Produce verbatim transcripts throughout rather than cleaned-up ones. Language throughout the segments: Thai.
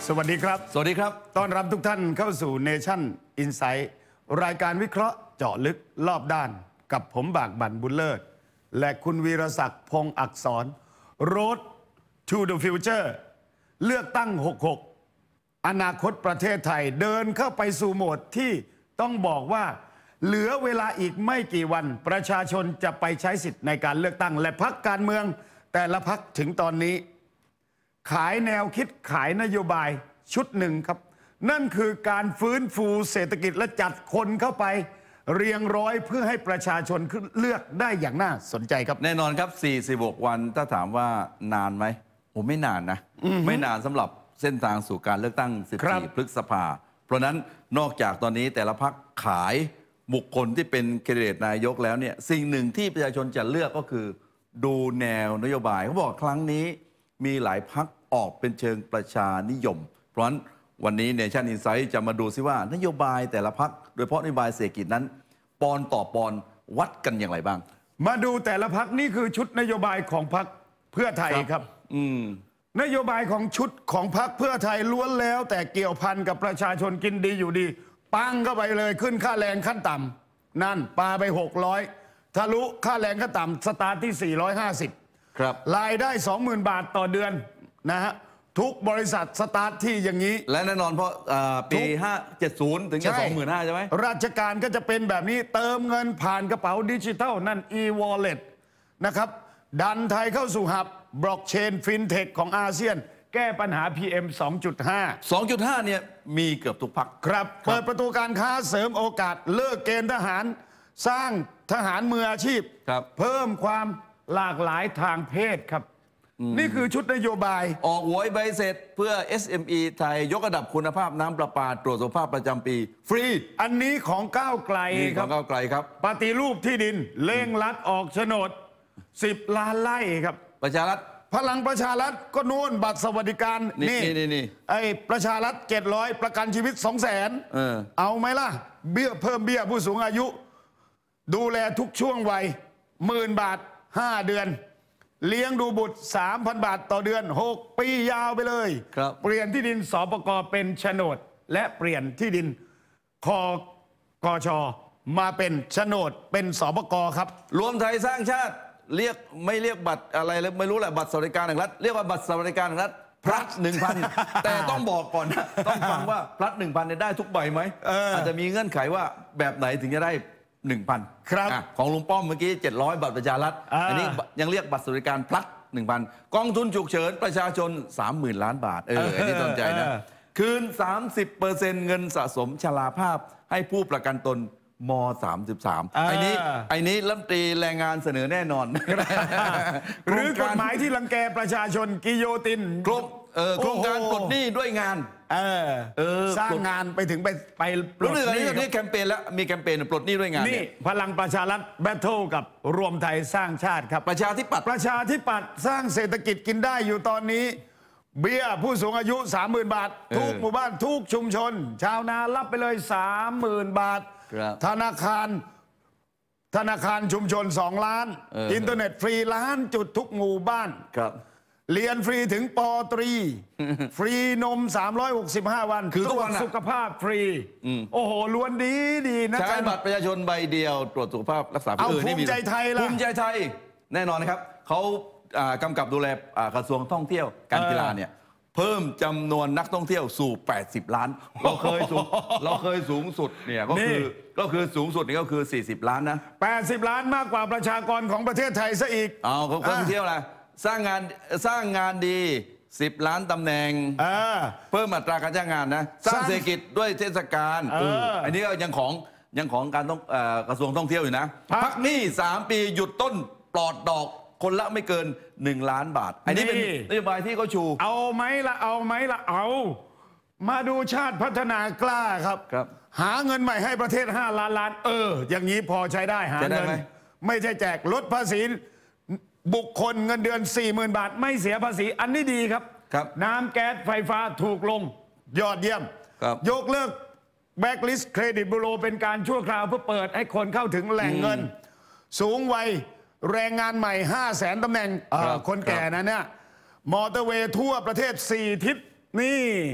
สวัสดีครับสวัสดีครับต้อนรับทุกท่านเข้าสู่ Nation Insight รายการวิเคราะห์เจาะลึกรอบด้านกับผมบากบั่นบุญเลิศและคุณวีรศักดิ์พงษ์อักษร Road to the Future เลือกตั้งหกสิบหกอนาคตประเทศไทยเดินเข้าไปสู่โหมดที่ต้องบอกว่าเหลือเวลาอีกไม่กี่วันประชาชนจะไปใช้สิทธิ์ในการเลือกตั้งและพรรคการเมืองแต่ละพรรคถึงตอนนี้ขายแนวคิดขายนโยบายชุดหนึ่งครับนั่นคือการฟื้นฟูเศรษฐกิจและจัดคนเข้าไปเรียงร้อยเพื่อให้ประชาชนเลือกได้อย่างน่าสนใจครับแน่นอนครับสี่สิบหกวันถ้าถามว่านานไหมโอ้ไม่นานนะไม่นานสำหรับเส้นทางสู่การเลือกตั้งสิบสี่พฤษภาเพราะนั้นนอกจากตอนนี้แต่ละพรรคขายบุคคลที่เป็นแคนดิเดตนายกแล้วเนี่ยสิ่งหนึ่งที่ประชาชนจะเลือกก็คือดูแนวนโยบายเขาบอกครั้งนี้มีหลายพรรคออกเป็นเชิงประชานิยมเพราะฉะนั้นวันนี้ Nation Insight จะมาดูซิว่านโยบายแต่ละพรรคโดยเฉพาะนโยบายเศรษฐกิจนั้นปอนต่อปอนวัดกันอย่างไรบ้างมาดูแต่ละพรรคนี่คือชุดนโยบายของพรรคเพื่อไทยครับอืมนโยบายของชุดของพรรคเพื่อไทยล้วนแล้วแต่เกี่ยวพันกับประชาชนกินดีอยู่ดีปังเข้าไปเลยขึ้นค่าแรงขั้นต่ำนั่นปาไปหกร้อยทะลุค่าแรงขั้นต่ำสตาร์ทที่สี่ร้อยห้าสิบครับรายได้ สองหมื่น บาทต่อเดือนนะฮะทุกบริษัทสตาร์ทที่อย่างนี้และแน่นอนเพราะปีห้าเจ็ดศูนย์ถึงจะสองหมื่นห้าใช่ไหมราชการก็จะเป็นแบบนี้เติมเงินผ่านกระเป๋าดิจิทัลนั่น e-wallet นะครับดันไทยเข้าสู่หับบล็อกเชนฟินเทคของอาเซียนแก้ปัญหา พี เอ็ม สองจุดห้าสองจุดห้า เนี่ยมีเกือบทุกพรรคครับเปิดประตูการค้าเสริมโอกาสเลิกเกณฑ์ทหารสร้างทหารมืออาชีพเพิ่มความหลากหลายทางเพศครับนี่คือชุดนโยบายออกหวยใบเสร็จเพื่อ เอส เอ็ม อี ไทยยกระดับคุณภาพน้ำประปาตรวจสุขภาพประจำปีฟรีอันนี้ของก้าวไกลครับของก้าวไกลครับปฏิรูปที่ดินเร่งรัดออกโฉนดสิบล้านไร่ครับประชารัฐพลังประชารัฐก็โน่นบัตรสวัสดิการนี่นี่นี่ไอ้ประชารัฐเจ็ดร้อยประกันชีวิตสองแสนเออเอาไหมล่ะเบี้ยเพิ่มเบี้ยผู้สูงอายุดูแลทุกช่วงวัยหมื่นบาทห้าเดือนเลี้ยงดูบุตร สามพัน บาทต่อเดือนหกปียาวไปเลยเปลี่ยนที่ดินสปก.เป็นโฉนดและเปลี่ยนที่ดินคกช.มาเป็นโฉนดเป็นสปก.ครับรวมไทยสร้างชาติเรียกไม่เรียกบัตรอะไรเลยไม่รู้แหละบัตรสวัสดิการแห่งรัฐเรียกว่าบัตรสวัสดิการแห่งรัฐพลัดหนึ่งพันแต่ต้องบอกก่อนนะต้องฟังว่าพลัดหนึ่งพันได้ทุกใบไหมอาจจะมีเงื่อนไขว่าแบบไหนถึงจะได้หนึ่งพันครับของลุงป้อมเมื่อกี้เจ็ดร้อยบัตรประชารัฐอันนี้ยังเรียกบัตรสวัสดิการพลัดหนึ่งพันกองทุนฉุกเฉินประชาชน สามหมื่น ล้านบาทเอออันนี้สนใจนะคืน สามสิบเปอร์เซ็นต์ เงินสะสมชราภาพให้ผู้ประกันตนมสามสิบสามไอ้นี้ไอ้นี้รัฐมนตรีแรงงานเสนอแน่นอนหรือกฎหมายที่รังแกประชาชนกิโยตินโครงโครงการปลดหนี้ด้วยงานเออสร้างงานไปถึงไปไปปลดหนี้นี่แคมเปญแล้วมีแคมเปญปลดหนี้ด้วยงานนี่พลังประชารัฐแบทเทิลกับรวมไทยสร้างชาติครับประชาธิปัตย์ประชาธิปัตย์สร้างเศรษฐกิจกินได้อยู่ตอนนี้เบี้ยผู้สูงอายุ สามหมื่น บาททุกหมู่บ้านทุกชุมชนชาวนารับไปเลย สามหมื่น บาทธนาคารธนาคารชุมชนสองล้านอินเทอร์เน็ตฟรีล้านจุดทุกหมู่บ้านเรียนฟรีถึงป.ตรีฟรีนมสามร้อยหกสิบห้าวันคือทุกวันสุขภาพฟรีโอ้โหล้วนดีดีนะใช้บัตรประชาชนใบเดียวตรวจสุขภาพรักษาผู้อื่นนี่มีภูมิใจไทยละภูมิใจไทยแน่นอนนะครับเขากำกับดูแลกระทรวงท่องเที่ยวการกีฬาเนี่ยเพิ่มจำนวนนักท่องเที่ยวสู่แปดสิบล้านเราเคยสูงเราเคยสูงสุดเนี่ยก็คือก็คือสูงสุดนี่ก็คือสี่สิบล้านนะแปดสิบล้านมากกว่าประชากรของประเทศไทยซะอีกเอาเขาท่องเที่ยวอะไรสร้างงานสร้างงานดีสิบล้านตำแหน่งเพิ่มอัตราการจ้างงานนะสร้างเศรษฐกิจด้วยเทศกาลอันนี้ก็ยังของยังของการต้องกระทรวงท่องเที่ยวอยู่นะพักหนี้สามปีหยุดต้นปลอดดอกคนละไม่เกินหนึ่งล้านบาทอันนี้เป็นนโยบายที่เขาชูเอาไหมละเอาไหมละเอามาดูชาติพัฒนากล้าครับหาเงินใหม่ให้ประเทศห้าล้านล้านเอออย่างนี้พอใช้ได้หาเงินไม่ใช่แจกลดภาษีบุคคลเงินเดือน สี่หมื่น บาทไม่เสียภาษีอันนี้ดีครับน้ำแก๊สไฟฟ้าถูกลงยอดเยี่ยมยกเลิกแบ็กลิสต์เครดิตบูโรเป็นการชั่วคราวเพื่อเปิดให้คนเข้าถึงแหล่งเงินสูงวัยแรงงานใหม่ ห้าแสน ตำแหน่งคนแก่นะเนี่ยมอเตอร์เวย์ทั่วประเทศสี่ทิศนี่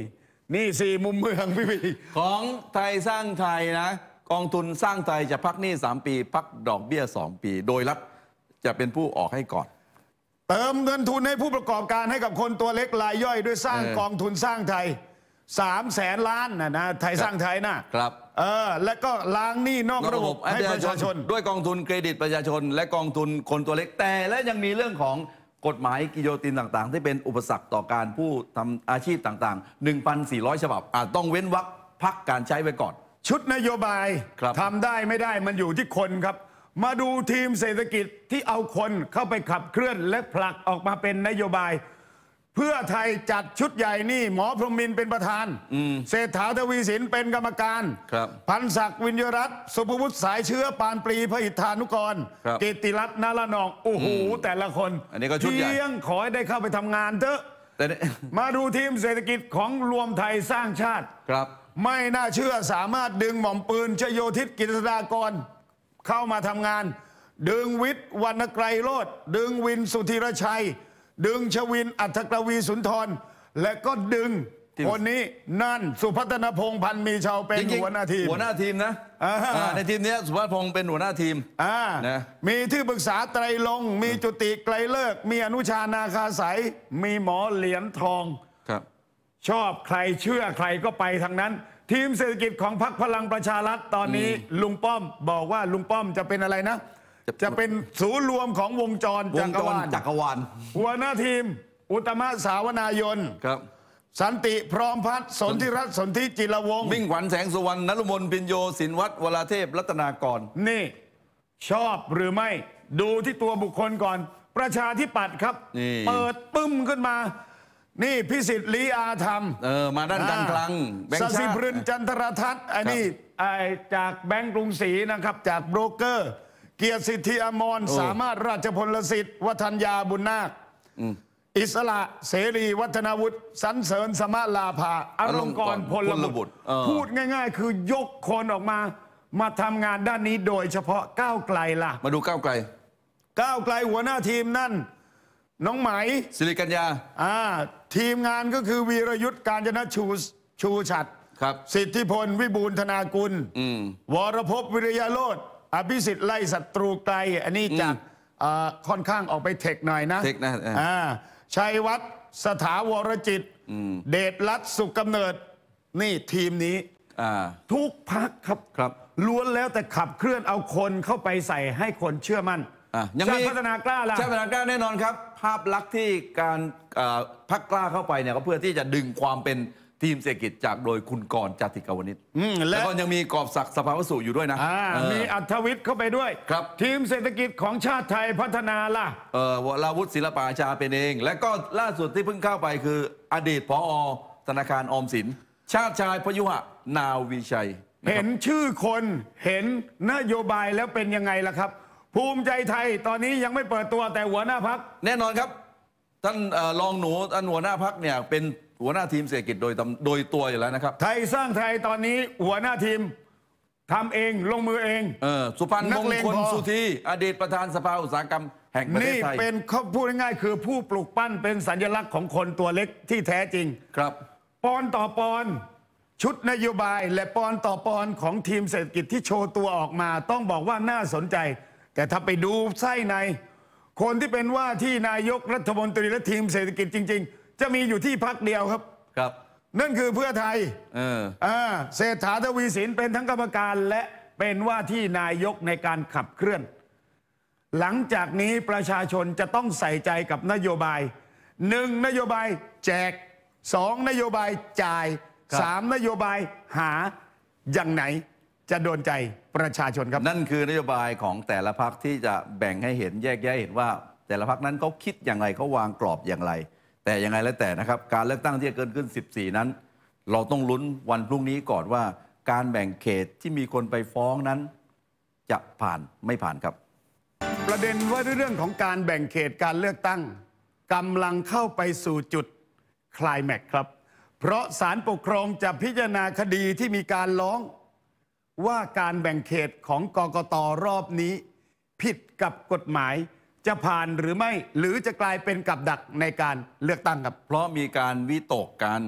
นี่สี่มุมเมืองพี่พีของไทยสร้างไทยนะกองทุนสร้างไทยจะพักหนี้สามปี พักดอกเบี้ยสองปี โดยรัฐจะเป็นผู้ออกให้ก่อนเติมเงินทุนให้ผู้ประกอบการให้กับคนตัวเล็กรายย่อยด้วยสร้างเออกองทุนสร้างไทยสามแสนล้านนะนะไทยสร้างไทยนะครับ เออและก็ล้างหนี้นอกระบบให้ประชาชนด้วยกองทุนเครดิตประชาชน และกองทุนคนตัวเล็กแต่และยังมีเรื่องของกฎหมายกิโยตินต่างๆ ที่เป็นอุปสรรคต่อการผู้ทำอาชีพต่างๆ หนึ่งพันสี่ร้อย ฉบับอาจต้องเว้นวรรคพักการใช้ไว้ก่อนชุดนโยบายครับทำได้ไม่ได้มันอยู่ที่คนครับ มาดูทีมเศรษฐกิจที่เอาคนเข้าไปขับเคลื่อนและผลักออกมาเป็นนโยบาย เพื่อไทยจัดชุดใหญ่นี่หมอพรหมินทร์เป็นประธานเศรษฐาทวีสินเป็นกรรมการครับพันศักดิ์วิญญรัตน์สุภวุฒิสายเชื้อปานปรีพระอิทธานุกรครับกิตติรัตน์นาละนองโอ้โหแต่ละคนอันนี้ก็ชุดใหญ่เพียงขอให้ได้เข้าไปทำงานเถอะแต่เนี่ยมาดูทีมเศรษฐกิจของรวมไทยสร้างชาติครับไม่น่าเชื่อสามารถดึงหม่อมปืนชโยธิตกิจสดากรเข้ามาทำงาน ดึงวิทย์วรรณไกรโรธดึงวินสุธีรชัย ดึงชวินอัฐกรวีสุนทร และก็ดึงทีมคนนี้นั่นสุพัฒนพงษ์พันธ์มีชาวเป็นจริงๆหัวหน้าทีมหัวหน้าทีมนะอ่าอ่าในทีมเนี้ยสุภาพพงศ์เป็นหัวหน้าทีมอ่านะมีที่ปรึกษาไตรลงค์มีจุติไกลเลิกษ์มีอนุชานาคาสายมีหมอเหรียญทองครับชอบใครเชื่อใครก็ไปทางนั้น ทีมเศรษฐกิจของพรรคพลังประชารัฐตอนนี้ลุงป้อมบอกว่าลุงป้อมจะเป็นอะไรนะจะจะเป็นศูนย์รวมของวงจรวจังกรจรวาลจักรวาลหัวหน้าทีม อุตตมะสาวนายนครับสันติพร้อมพัฒน์สนธิรัตน์สนธิจิรวงศ์มิ่งขวัญแสงสุวรรณนฤมลพินโยสินวัฒน์วราเทพรัตนากรนี่ชอบหรือไม่ดูที่ตัวบุคคลก่อน ประชาธิปัตย์ครับนี่เปิดปึ้มขึ้นมา นี่พิสิทธิ์ลีอาธรรมเออมาด้านการคลังแบงสค์สิชาติพรินจันทรทัศน์อันนี้ไอ้จากแบงก์กรุงศรีนะครับ จากโบรกเกอร์ เกียรติสิทธิอมรโอ้สามารถราชพลสิทธิ์วัฒนยาบุญนาค อิสระเสรีวัฒนาวุฒิสันเสริญสมาลาภาอลงกรณ์พลบุตรเออพูดง่ายๆ คือยกคนออกมา มาทำงานด้านนี้โดยเฉพาะก้าวไกลล่ะมาดูก้าวไกลก้าวไกลหัวหน้าทีมนั่น น้องไหมสิริกัญญาอ่าทีมงานก็คือวีรยุทธ์การจนชูชูฉัตรครับสิทธิพลวิบูลย์ธนากุลอืมวรภพวิริยโรธอภิสิทธิ์ไล่ศัตรูไกล อันนี้จากอ่าค่อนข้างออกไปเทคหน่อยนะเทคนะเอออ่อ่าชัยวัฒน์สถาวรจิต เดชรัตน์สุขกำเนิด นี่ทีมนี้อ่าทุกพักครับครับล้วนแล้วแต่ขับเคลื่อนเอาคนเข้าไปใส่ให้คนเชื่อมั่นอ่ะยังชามีติพัฒนากล้าล่ะชาติพัฒนากล้าแน่นอนครับ ภาพลักษณ์ที่การอ่าพักกล้าเข้าไปเนี่ยก็เพื่อที่จะดึงความเป็นทีมเศรษฐกิจจากโดยคุณกรณ์จติกาวนิชอืมและแล้วก็ยังมีกอบศักดิ์สภาวสุอยู่ด้วยนะอ่าเออมีอัธวิทย์เข้าไปด้วยครับทีมเศรษฐกิจของชาติไทยพัฒนาล่ะเอ่อวราวุฒิศิลปอาชาเป็นเอง และก็ล่าสุดที่เพิ่งเข้าไปคืออดีตผอธนาคารออมสิน ชาติชายพยุหะนาวิชัยนะคเห็รับนชื่อคนเห็นนโยบายแล้วเป็นยังไงล่ะครับ ภูมิใจไทยตอนนี้ยังไม่เปิดตัวแต่หัวหน้าพักแน่นอนครับ ท่านเอ่อรองหนูท่านหัวหน้าพักเนี่ยเป็นหัวหน้าทีมเศรษฐกิจโดยตำโดยตัวอยู่แล้วนะครับไทยสร้างไทยตอนนี้หัวหน้าทีมทำเองลงมือเองเออสุพันธ์นัมกงเลงคลพอสุธีอดีตประธานสภาอุตสาหกรรมแห่งประเทศนี่ไทยเป็นเขาพูดง่ายๆคือผู้ปลุกปั้นเป็นสัญลักษณ์ของคนตัวเล็กที่แท้จริงครับปอนต่อปอนชุดนโยบายและปอนต่อปอนของทีมเศรษฐกิจที่โชว์ตัวออกมา ต้องบอกว่าน่าสนใจ แต่ถ้าไปดูไส้ใน คนที่เป็นว่าที่นายกรัฐมนตรีและทีมเศรษฐกิจจริง ๆ จะมีอยู่ที่พักเดียวครับครับนั่นคือเพื่อไทยเอออ่าเศรษฐาทวีสินเป็นทั้งกรรมการและเป็นว่าที่นายกในการขับเคลื่อน หลังจากนี้ประชาชนจะต้องใส่ใจกับนโยบายหนึ่งนโยบายแจกสองนโยบายจ่ายครับสามนโยบายหาอย่างไหนจะโดนใจประชาชนครับนั่นคือนโยบายของแต่ละพักที่จะแบ่งให้เห็นแยกแยะเห็นว่า แต่ละพักนั้นเขาคิดอย่างไรเขาวางกรอบอย่างไร แต่ยังไงแล้วแต่นะครับ การเลือกตั้งที่จะเกิดขึ้น สิบสี่ นั้น เราต้องลุ้นวันพรุ่งนี้ก่อนว่า การแบ่งเขตที่มีคนไปฟ้องนั้น จะผ่านไม่ผ่านครับประเด็นว่าเรื่องของการแบ่งเขตการเลือกตั้งกำลังเข้าไปสู่จุดไคลแม็กซ์ครับ เพราะศาลปกครองจะพิจารณาคดีที่มีการร้องว่าการแบ่งเขตของกกตรอบนี้ ผิดกับกฎหมายจะผ่านหรือไม่ หรือจะกลายเป็นกับดักในการเลือกตั้งครับเพราะมีการวิตกกัน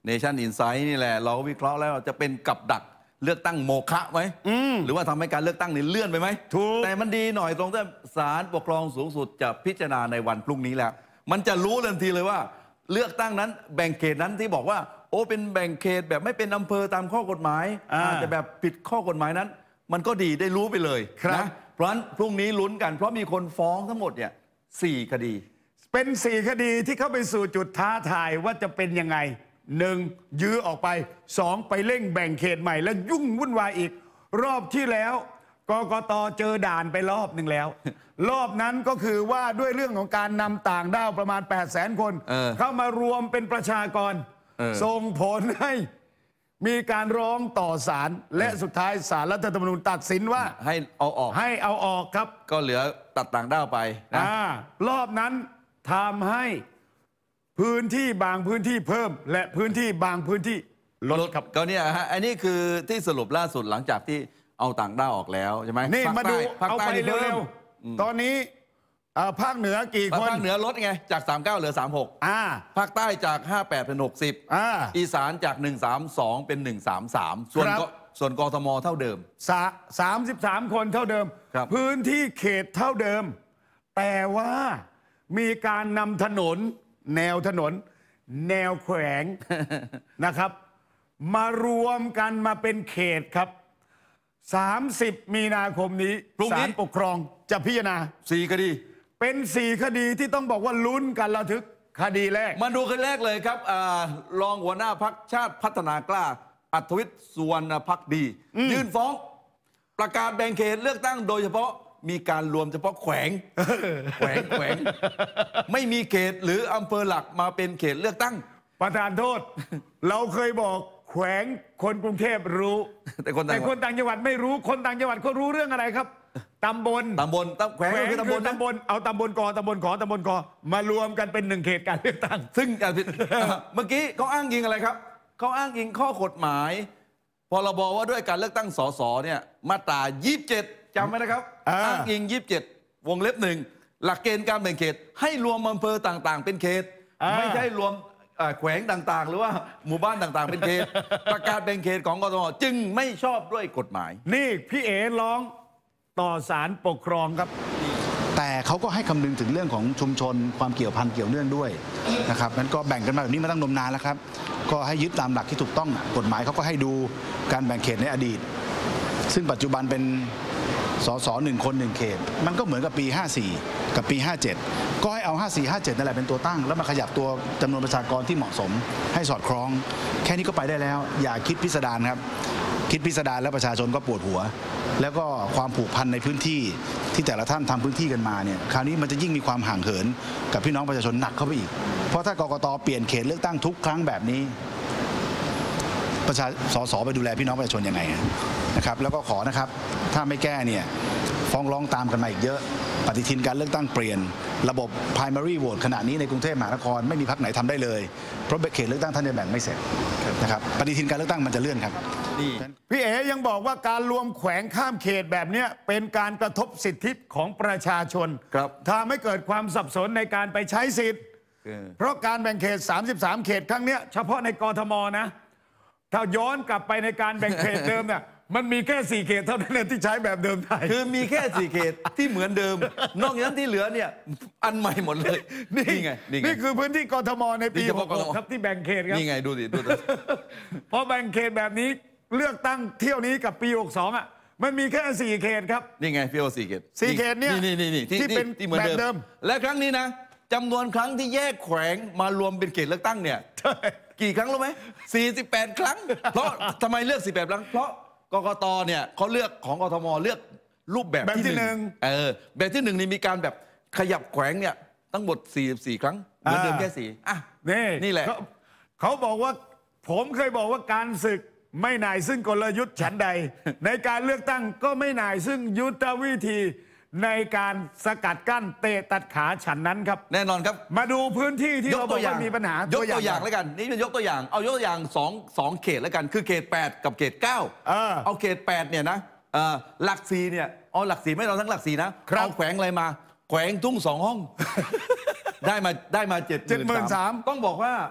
Nation Insight นี่แหละเราก็วิเคราะห์แล้วจะเป็นกับดักเลือกตั้งโมฆะไหมหรือว่าทำให้การเลือกตั้งนี่เลื่อนไปไหมถูกแต่มันดีหน่อยตรงที่ศาลปกครองสูงสุดจะพิจารณาในวันพรุ่งนี้แล้วมันจะรู้ทันทีเลยว่าเลือกตั้งนั้นแบ่งเขตนั้นที่บอกว่าโอ้เป็นแบ่งเขตแบบไม่เป็นอำเภอตามข้อกฎหมายอาจจะแบบผิดข้อกฎหมายนั้นมันก็ดีได้รู้ไปเลยนะเพราะฉะนั้นพรุ่งนี้ลุ้นกันเพราะมีคนฟ้องทั้งหมดเนี่ยสี่คดีเป็นสี่คดีที่เข้าไปสู่จุดท้าทายว่าจะเป็นยังไงหนึ่งยื้อออกไปสองไปเร่งแบ่งเขตใหม่แล้วยุ่งวุ่นวายอีกรอบที่แล้วกกต.เจอด่านไปรอบหนึ่งแล้ว รอบนั้นก็คือว่าด้วยเรื่องของการนำต่างด้าวประมาณ แปดแสน คนเเข้ามารวมเป็นประชากรส่งผลให้มีการร้องต่อศาลและสุดท้ายศาลรัฐธรรมนูญตัดสินว่าให้เอาออกให้เอาออกครับก็เหลือตัดต่างด้าวไปนะรอบนั้นทำให้พื้นที่บางพื้นที่เพิ่มและพื้นที่บางพื้นที่ลดครับก็เนี่ยฮะอันนี้คือที่สรุปล่าสุดหลังจากที่เอาต่างด้าวออกแล้วใช่ไหมนี่มาดูเอาไปเร็วๆตอนนี้ภาคเหนือกี่คนภาคเหนือลดไงจากสามสิบเก้าเหลือสามสิบหกอ่าภาคใต้จากห้าสิบแปดเป็นหกสิบอ่าอีสานจากหนึ่งสามสองเป็นหนึ่งสามสามส่วนส่วนกทมเท่าเดิมสามสิบสามคนเท่าเดิมพื้นที่เขตเท่าเดิมแต่ว่ามีการนำถนนแนวถนนแนวแขวงนะครับมารวมกันมาเป็นเขตครับสามสิบมีนาคมนี้ศาลปกครองจะพิจารณาสี่คดีเป็นสี่คดีที่ต้องบอกว่าลุ้นกันระทึกคดีแรกมาดูคดีแรกเลยครับรองหัวหน้าพรรคชาติพัฒนากล้าอัธวิทย์สุวรรณภักดียื่นฟ้องประกาศแบ่งเขตเลือกตั้งโดยเฉพาะมีการรวมเฉพาะแขวงแขวงแขวงไม่มีเขตหรืออำเภอหลักมาเป็นเขตเลือกตั้งประธานโทษเราเคยบอกแขวงคนกรุงเทพรู้แต่คนแต่คนต่างจังหวัดไม่รู้คนต่างจังหวัดเขารู้เรื่องอะไรครับตำบลตำบลแขวงคือตำบลตำบลเอาตำบลกอตำบลขอตำบลกอมารวมกันเป็นหนึ่งเขตการเลือกตั้งซึ่งเมื่อกี้เขาอ้างอิงอะไรครับเขาอ้างอิงข้อกฎหมายพรบว่าด้วยการเลือกตั้งสสเนี่ยมาตรายี่สิบเจ็ดจำไว้นะครับอ้างอิงยี่สิบเจ็ดวงเล็บหนึ่งหลักเกณฑ์การแบ่งเขตให้รวมอำเภอต่างๆเป็นเขตไม่ใช่รวมแขวงต่างๆหรือว่าหมู่บ้านต่างๆเป็นเขตประกาศแบ่งเขตของกทมจึงไม่ชอบด้วยกฎหมายนี่พี่เอ๋ร้องต่อศาลปกครองครับแต่เขาก็ให้คำนึงถึงเรื่องของชุมชนความเกี่ยวพันเกี่ยวเนื่องด้วยนะครับนั้นก็แบ่งกันมาแบบนี้มาตั้งนมนานแล้วครับก็ให้ยึดตามหลักที่ถูกต้องกฎหมายเขาก็ให้ดูการแบ่งเขตในอดีตซึ่งปัจจุบันเป็นสสหนึ่งคนหนึ่งเขตมันก็เหมือนกับปีห้าสี่กับปีห้าเจ็ดก็ให้เอาห้าสี่ ห้าเจ็ดนั่นแหละเป็นตัวตั้งแล้วมาขยับตัวจำนวนประชากรที่เหมาะสมให้สอดคล้องแค่นี้ก็ไปได้แล้วอย่าคิดพิสดารครับคิดพิสดารแล้วประชาชนก็ปวดหัวแล้วก็ความผูกพันในพื้นที่ที่แต่ละท่านทำพื้นที่กันมาเนี่ยคราวนี้มันจะยิ่งมีความห่างเหินกับพี่น้องประชาชนหนักเข้าไปอีกเพราะถ้ากกต.เปลี่ยนเขตเลือกตั้งทุกครั้งแบบนี้ประชาสสไปดูแลพี่น้องประชาชนยังไงนะครับแล้วก็ขอนะครับถ้าไม่แก้เนี่ยฟ้องร้องตามกันมาอีกเยอะปฏิทินการเลือกตั้งเปลี่ยนระบบ primary vote ขณะนี้ในกรุงเทพมหานครไม่มีพรรคไหนทำได้เลยเพราะเขตเลือกตั้งท่านจะแบ่งไม่เสร็จนะครับปฏิทินการเลือกตั้งมันจะเลื่อนครับพี่เอ๋ยังบอกว่าการรวมแขวงข้ามเขตแบบนี้เป็นการกระทบสิทธิของประชาชนทำให้เกิดความสับสนในการไปใช้สิทธิ์เพราะการแบ่งเขตสามสิบสามเขตครั้งนี้เฉพาะในกทมนะถ้าย้อนกลับไปในการแบ่งเขตเดิมเนี่ยมันมีแค่สี่เขตเท่านั้นที่ใช้แบบเดิมไทยคือมีแค่สี่เขตที่เหมือนเดิมนอกจากนั้นที่เหลือเนี่ยอันใหม่หมดเลยนี่ไงนี่คือพื้นที่กทมในปีหกหกครับที่แบ่งเขตครับนี่ไงดูดิดูดิพอแบ่งเขตแบบนี้เลือกตั้งเที่ยวนี้กับปีหกสองอ่ะมันมีแค่สี่เขตครับนี่ไงพี่โอสี่เขตสี่เขตเนี่ยนี่นี่ที่เป็นแบบเดิมและครั้งนี้นะจำนวนครั้งที่แยกแขวงมารวมเป็นเขตเลือกตั้งเนี่ยกี่ครั้งรู้ไหมสี่สิบแปดครั้งเพราะทำไมเลือกสี่สิบแปดครั้งเพราะกกต.เนี่ยเขาเลือกของกทมเลือกรูปแบบที่หนึ่งเออแบบที่หนึ่งนี่มีการแบบขยับแขวงเนี่ยทั้งหมดสี่สิบสี่ครั้งเหมือนเดิมแค่สี่อ่ะนี่นี่แหละเขาบอกว่าผมเคยบอกว่าการศึกไม่นายซึ่งกลยุทธ์ฉันใด ในการเลือกตั้งก็ไม่นายซึ่งยุทธวิธีในการสกัดกั้นเตะตัดขาฉันนั้นครับแน่นอนครับมาดูพื้นที่ที่เราบอกว่ามีปัญหายกตัวอย่างแล้วกันนี่เป็นยกตัวอย่างเอายกตัวอย่างสองสองเขตแล้วกันคือเขตแปดกับเขตเก้าเอาเขตแปดเนี่ยนะหลักสี่เนี่ยเอาหลักสี่ไม่เอาทั้งหลักสี่นะเอาแขวงอะไรมาแขวงทุ่งสองห้องได้มาได้มาเจ็ดหมื่นสามต้องบอกว่า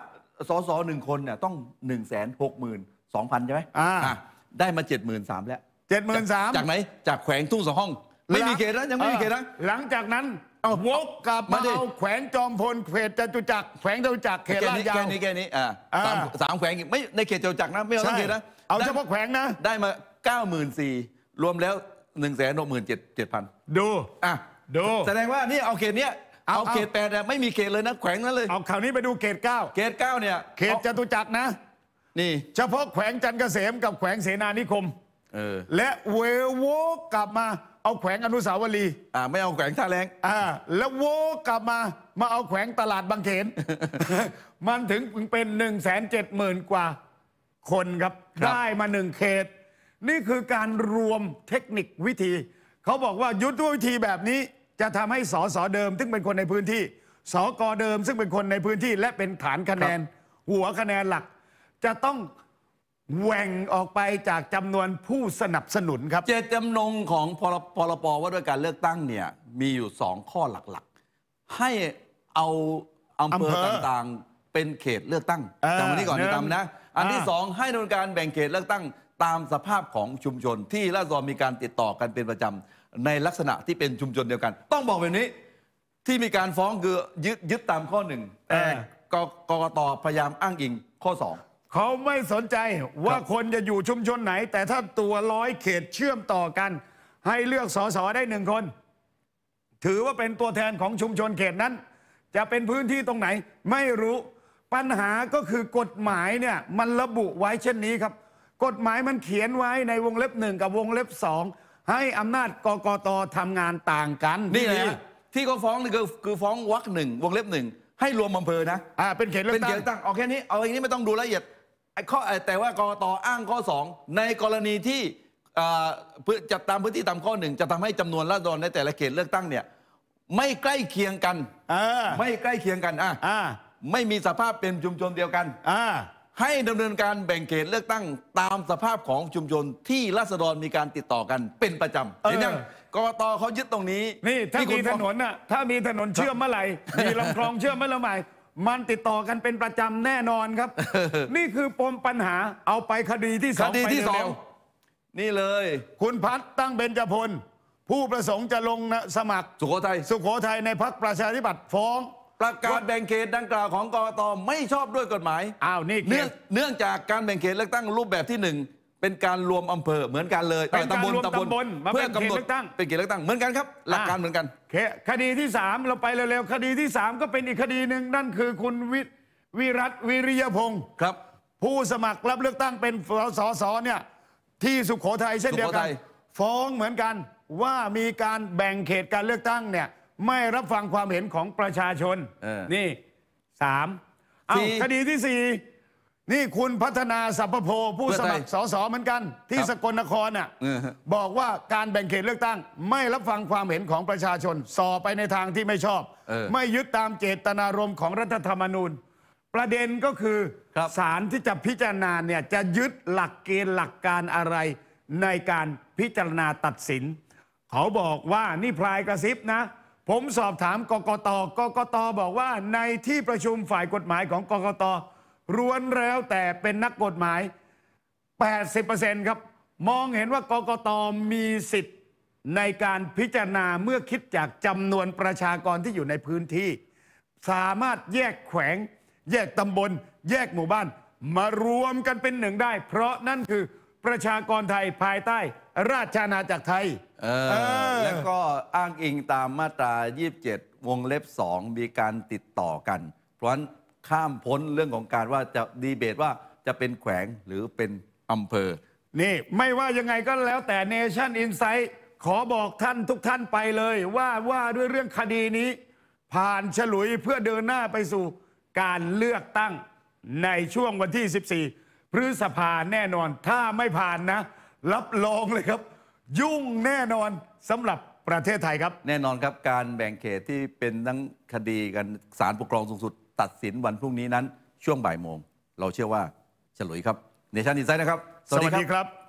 สสหนึ่งคนเนี่ยต้องหนึ่งแสนหกหมื่นสองพันใช่ไหมอ่าอ่ะได้มาเจ็ดหมื่นสามแล้วเจ็ดหมื่นสามจากไหนจากแขวงทุ่งสองห้อง ไม่มีเขตนะยังไม่มีเขตนะหลังจากนั้นเอาวกกลับมามาดิเอาแขวงจอมพลเขตจตุจักรแขวงจตุจักรเขตแค่ลาดนี้ยาแค่วนี้แค่นี้อ่าอ่าสามสามแขวงอีกไม่ในเขตจตุจักรนะไม่เอาทั้งเขตนะเอาได้เฉพาะแขวงนะได้มาเก้าหมื่นสี่รวมแล้วหนึ่งแสนหกหมื่นเจ็ดเจ็ดพันดูอ่ะดูแสดงว่านี่เอาเขตเนี้ยเอาเอาเขตเอาแปดเนี่ยไม่มีเขตเลยนะแขวงนั้นเลยเอาข่าวนี้ไปดูเขตเก้าเขตเก้าเนี่ยเขตจตุจักรนะนี่เฉพาะแขวงจันทร์เกษมกับแขวงเสนานิคมเออและเววกกลับมาเอาแขวงอนุสาวรีย์อ่าไม่เอาแขวงท่าแรงอ่าแล้วโวกกลับมามาเอาแขวงตลาดบางเขน มันถึงเป็นหนึ่งแสนเจ็ดหมื่นกว่าคนครับครับได้มาหนึ่งเขต นี่คือการรวมเทคนิควิธี เขาบอกว่ายุทธวิธีแบบนี้จะทำให้สสเดิม ซึ่งเป็นคนในพื้นที่สกเดิม ซึ่งเป็นคนในพื้นที่และเป็นฐานคะแนน หัวคะแนนหลัก จะต้องแหว่งออกไปจากจำนวนผู้สนับสนุนครับเจตจำนงของพรพรปว่าด้วยการเลือกตั้งเนี่ยมีอยู่สองข้อหลักๆ ให้เอาอำเภออำเภอต่างๆเป็นเขตเลือกตั้งเออจำไว้นี่ก่อนหนึ่งจำนะ อันที่อ่าสองให้ดำเนินการแบ่งเขตเลือกตั้งตามสภาพของชุมชน ที่ราษฎรมีการติดต่อกันเป็นประจำในลักษณะที่เป็นชุมชนเดียวกัน ต้องบอกแบบนี้ที่มีการฟ้องคือยึดยึดตามข้อหนึ่งแต่กกกตพยายามอ้างอิงข้อสองเขาไม่สนใจว่าครับคนจะอยู่ชุมชนไหน แต่ถ้าตัวร้อยเขตเชื่อมต่อกัน ให้เลือกสสได้หนึ่งคน ถือว่าเป็นตัวแทนของชุมชนเขตนั้น จะเป็นพื้นที่ตรงไหน ไม่รู้ปัญหาก็คือกฎหมายเนี่ยมันระบุไว้เช่นนี้ครับ กฎหมายมันเขียนไว้ในวงเล็บหนึ่งกับวงเล็บสองให้อำนาจกกตทำงานต่างกันนี่แหละที่เขาฟ้องนี่คือคือฟ้องวรรคหนึ่งวงเล็บหนึ่งให้รวมอำเภอนะอ่าเป็นเขตเลือเป็นกเขตั้ตงตั้งเอาแค่นี้เอาอย่างนี้ไม่ต้องดูละเอียดไอ้ข้อแต่ว่ากกตอ้างข้อสองในกรณีที่อ่าพื้นจัดตามพื้นที่ตามข้อหนึ่งจะทำให้จำนวนราษฎรในแต่ละเขตเลือกตั้งเนี่ยไม่ใกล้เคียงกันเออไม่ใกล้เคียงกันอ่ะอ่าไม่มีสภาพเป็นชุมชนเดียวกันอ่าให้ดำเนินการแบ่งเขตเลือกตั้งตามสภาพของชุมชนที่ราษฎรมีการติดต่อกันเป็นประจำเออเห็นยังกกตเขายึดตรงนี้นี่ถ้าที่คุมีณถฟ้องนนน่ะถ้ามีถนนเชื่อมเมื่อไหร่ มีลำคลองเชื่อมเมื่อไหร่มันติดต่อกันเป็นประจำแน่นอนครับ นี่คือปมปัญหาเอาไปคดีที่สคองดีไปที่สอเร็งวนี่เลยๆคุณพัฒน์ตั้งเบญจพล ผู้ประสงค์จะลงสมัครสุโขทัยสุโขทัยในพรรคประชาธิปัตย์ฟ้องประกาศแบ่งเขตดังกล่าวของกกตไม่ชอบด้วยกฎหมายอ้าวนี่เขเนื่องตเนื่องจากการแบ่งเขตเลือกตั้งรูปแบบที่หนึ่งเป็นการรวมอำเภอเหมือนกันเลยเป็นการรวมตำบลมาเป็นกำหนเขตดเลือกตั้งเป็นเขตเลือกตั้งเหมือนกันครับ หลักการเหมือนกันเคคดีที่สามเราไปเร็วๆคดีที่สามก็เป็นอีกคดีหนึ่งนั่นคือคุณวิวิรัตวิริยพงศ์ครับผู้สมัครรับเลือกตั้งเป็นสสเนี่ยที่สุโขทัยเช่นเดียวกันสุโขทัยฟ้องเหมือนกันว่ามีการแบ่งเขตการเลือกตั้งเนี่ยไม่รับฟังความเห็นของประชาชนเออนี่สามเอาสี่คดีที่สี่นี่คุณพัฒนาสัพพโพผู้เพื่อสไทยมัครสสเหมือนกัน ที่ครับสกลนครน่ะเออฮะบอกว่าการแบ่งเขตเลือกตั้ง ไม่รับฟังความเห็นของประชาชนส่อไปในทางที่ไม่ชอบเออไม่ยึดตามเจตนารมณ์ของรัฐธรรมนูญ ประเด็นก็คือครับศาลที่จะพิจารณาเนี่ยจะยึดหลักเกณฑ์หลักการอะไรในการพิจารณาตัดสิน เขาบอกว่านี่พลายกระซิบนะ ผมสอบถามกกตกกตบอกว่าในที่ประชุมฝ่ายกฎหมายของกกตล้วนแล้วแต่เป็นนักกฎหมาย แปดสิบเปอร์เซ็นต์ ครับ มองเห็นว่ากกตมีสิทธิ์ในการพิจารณาเมื่อคิดจากจำนวนประชากรที่อยู่ในพื้นที่ สามารถแยกแขวง แยกตำบล แยกหมู่บ้าน มารวมกันเป็นหนึ่งได้ เพราะนั่นคือประชากรไทยภายใต้ราชอาณาจักรไทยเออเออแล้วก็อ้างอิงตามมาตรา ยี่สิบเจ็ด วงเล็บสองมีการติดต่อกัน เพราะฉะนั้นข้ามพ้นเรื่องของการว่าจะดีเบตว่าจะเป็นแขวงหรือเป็นอำเภอนี่ไม่ว่ายังไงก็แล้วแต่ Nation Insight ขอบอกท่านทุกท่านไปเลยว่าว่าด้วยเรื่องคดีนี้ ผ่านฉลุยเพื่อเดินหน้าไปสู่การเลือกตั้งในช่วงวันที่ สิบสี่ พฤษภาแน่นอน ถ้าไม่ผ่านนะ รับรองเลยครับ ยุ่งแน่นอนสำหรับประเทศไทยครับแน่นอนครับการแบ่งเขตที่เป็นทั้งคดีกันศาลปกครองสูงสุด ตัดสินวันพรุ่งนี้นั้นช่วงบ่ายโมง เราเชื่อว่าฉลุยครับเนชั่นอินไซด์นะครับสวัสดีครับ